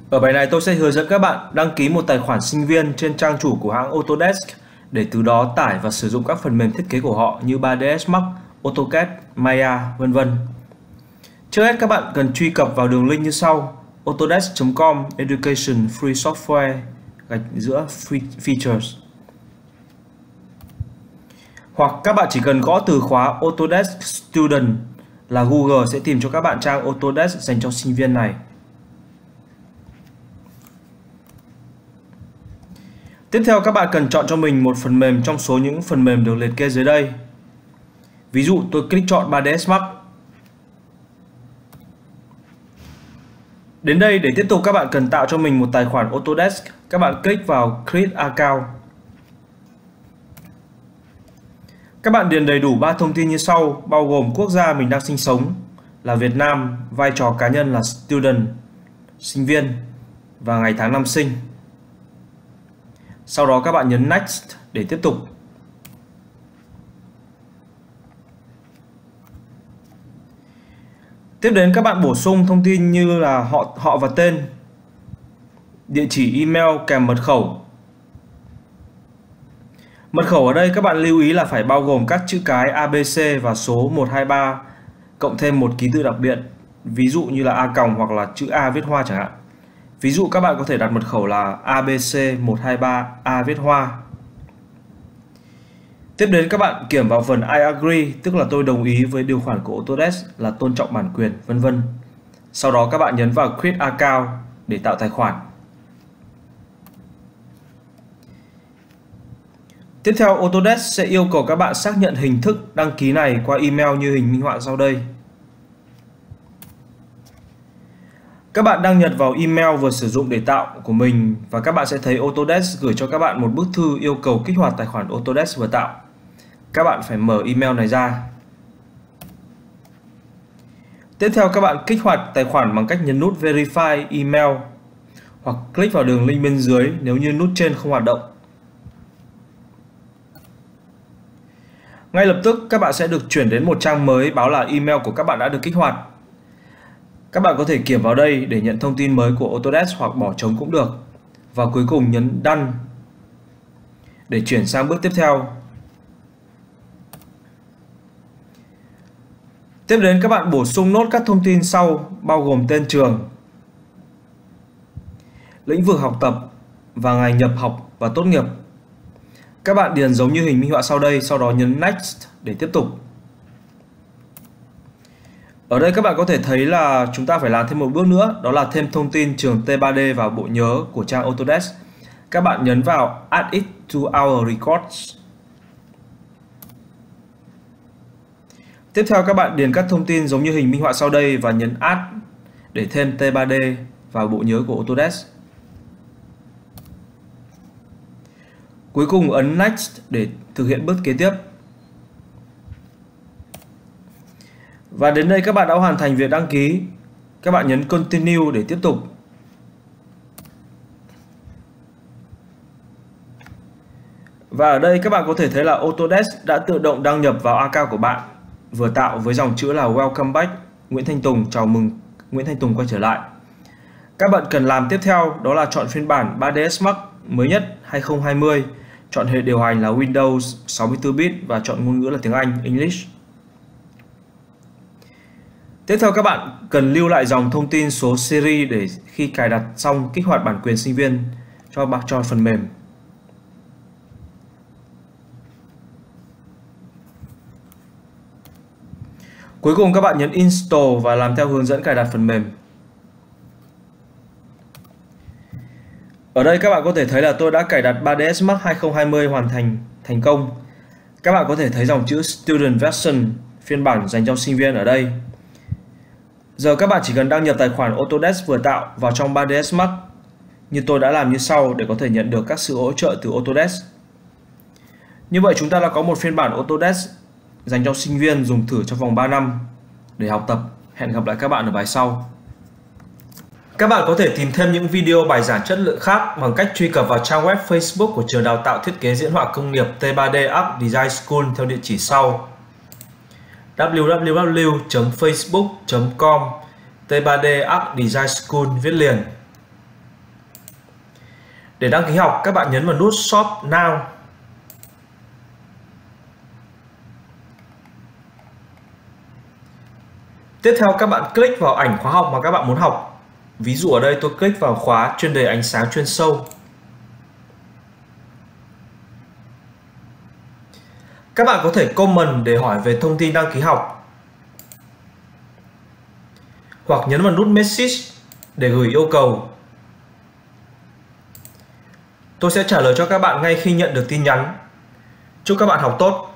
Ở bài này tôi sẽ hướng dẫn các bạn đăng ký một tài khoản sinh viên trên trang chủ của hãng Autodesk để từ đó tải và sử dụng các phần mềm thiết kế của họ như 3ds Max, AutoCAD, Maya, vân vân. Trước hết các bạn cần truy cập vào đường link như sau: autodesk.com education free software free features. Hoặc các bạn chỉ cần gõ từ khóa Autodesk Student là Google sẽ tìm cho các bạn trang Autodesk dành cho sinh viên này. Tiếp theo các bạn cần chọn cho mình một phần mềm trong số những phần mềm được liệt kê dưới đây. Ví dụ tôi click chọn 3ds Max. Đến đây để tiếp tục các bạn cần tạo cho mình một tài khoản Autodesk. Các bạn click vào Create Account. Các bạn điền đầy đủ 3 thông tin như sau, bao gồm quốc gia mình đang sinh sống là Việt Nam, vai trò cá nhân là Student, sinh viên và ngày tháng năm sinh. Sau đó các bạn nhấn Next để tiếp tục. Tiếp đến các bạn bổ sung thông tin như là họ và tên, địa chỉ email kèm mật khẩu. Mật khẩu ở đây các bạn lưu ý là phải bao gồm các chữ cái ABC và số 123 cộng thêm một ký tự đặc biệt, ví dụ như là A còng hoặc là chữ A viết hoa chẳng hạn. Ví dụ các bạn có thể đặt mật khẩu là ABC123A viết hoa. Tiếp đến các bạn kiểm vào phần I agree, tức là tôi đồng ý với điều khoản của Autodesk là tôn trọng bản quyền, vân vân. Sau đó các bạn nhấn vào Create Account để tạo tài khoản. Tiếp theo Autodesk sẽ yêu cầu các bạn xác nhận hình thức đăng ký này qua email như hình minh họa sau đây. Các bạn đăng nhập vào email vừa sử dụng để tạo của mình và các bạn sẽ thấy Autodesk gửi cho các bạn một bức thư yêu cầu kích hoạt tài khoản Autodesk vừa tạo. Các bạn phải mở email này ra. Tiếp theo các bạn kích hoạt tài khoản bằng cách nhấn nút Verify Email hoặc click vào đường link bên dưới nếu như nút trên không hoạt động. Ngay lập tức các bạn sẽ được chuyển đến một trang mới báo là email của các bạn đã được kích hoạt. Các bạn có thể kiểm vào đây để nhận thông tin mới của Autodesk hoặc bỏ trống cũng được. Và cuối cùng nhấn Done để chuyển sang bước tiếp theo. Tiếp đến các bạn bổ sung nốt các thông tin sau bao gồm tên trường, lĩnh vực học tập và ngày nhập học và tốt nghiệp. Các bạn điền giống như hình minh họa sau đây, sau đó nhấn Next để tiếp tục. Ở đây các bạn có thể thấy là chúng ta phải làm thêm một bước nữa, đó là thêm thông tin trường T3D vào bộ nhớ của trang Autodesk. Các bạn nhấn vào Add it to our records. Tiếp theo các bạn điền các thông tin giống như hình minh họa sau đây và nhấn Add để thêm T3D vào bộ nhớ của Autodesk. Cuối cùng ấn Next để thực hiện bước kế tiếp. Và đến đây các bạn đã hoàn thành việc đăng ký. Các bạn nhấn Continue để tiếp tục. Và ở đây các bạn có thể thấy là Autodesk đã tự động đăng nhập vào account của bạn vừa tạo với dòng chữ là Welcome back Nguyễn Thanh Tùng, chào mừng Nguyễn Thanh Tùng quay trở lại. Các bạn cần làm tiếp theo đó là chọn phiên bản 3ds Max mới nhất 2020, chọn hệ điều hành là Windows 64 bit và chọn ngôn ngữ là tiếng Anh, English. Tiếp theo các bạn cần lưu lại dòng thông tin số series để khi cài đặt xong kích hoạt bản quyền sinh viên cho phần mềm. Cuối cùng các bạn nhấn Install và làm theo hướng dẫn cài đặt phần mềm. Ở đây các bạn có thể thấy là tôi đã cài đặt 3ds Max 2020 hoàn thành công. Các bạn có thể thấy dòng chữ Student Version, phiên bản dành cho sinh viên ở đây. Giờ các bạn chỉ cần đăng nhập tài khoản Autodesk vừa tạo vào trong 3ds Max như tôi đã làm như sau để có thể nhận được các sự hỗ trợ từ Autodesk. Như vậy chúng ta đã có một phiên bản Autodesk dành cho sinh viên dùng thử trong vòng 3 năm để học tập. Hẹn gặp lại các bạn ở bài sau. Các bạn có thể tìm thêm những video bài giảng chất lượng khác bằng cách truy cập vào trang web Facebook của trường đào tạo thiết kế diễn họa công nghiệp T3D Art Design School theo địa chỉ sau: www.facebook.com T3D Art Design School viết liền. Để đăng ký học, các bạn nhấn vào nút Shop Now. Tiếp theo các bạn click vào ảnh khóa học mà các bạn muốn học. Ví dụ ở đây tôi click vào khóa chuyên đề ánh sáng chuyên sâu. Các bạn có thể comment để hỏi về thông tin đăng ký học, hoặc nhấn vào nút Message để gửi yêu cầu. Tôi sẽ trả lời cho các bạn ngay khi nhận được tin nhắn. Chúc các bạn học tốt!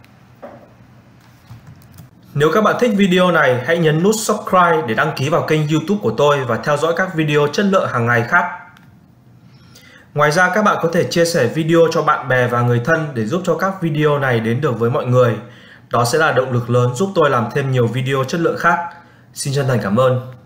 Nếu các bạn thích video này, hãy nhấn nút subscribe để đăng ký vào kênh YouTube của tôi và theo dõi các video chất lượng hàng ngày khác. Ngoài ra, các bạn có thể chia sẻ video cho bạn bè và người thân để giúp cho các video này đến được với mọi người. Đó sẽ là động lực lớn giúp tôi làm thêm nhiều video chất lượng khác. Xin chân thành cảm ơn.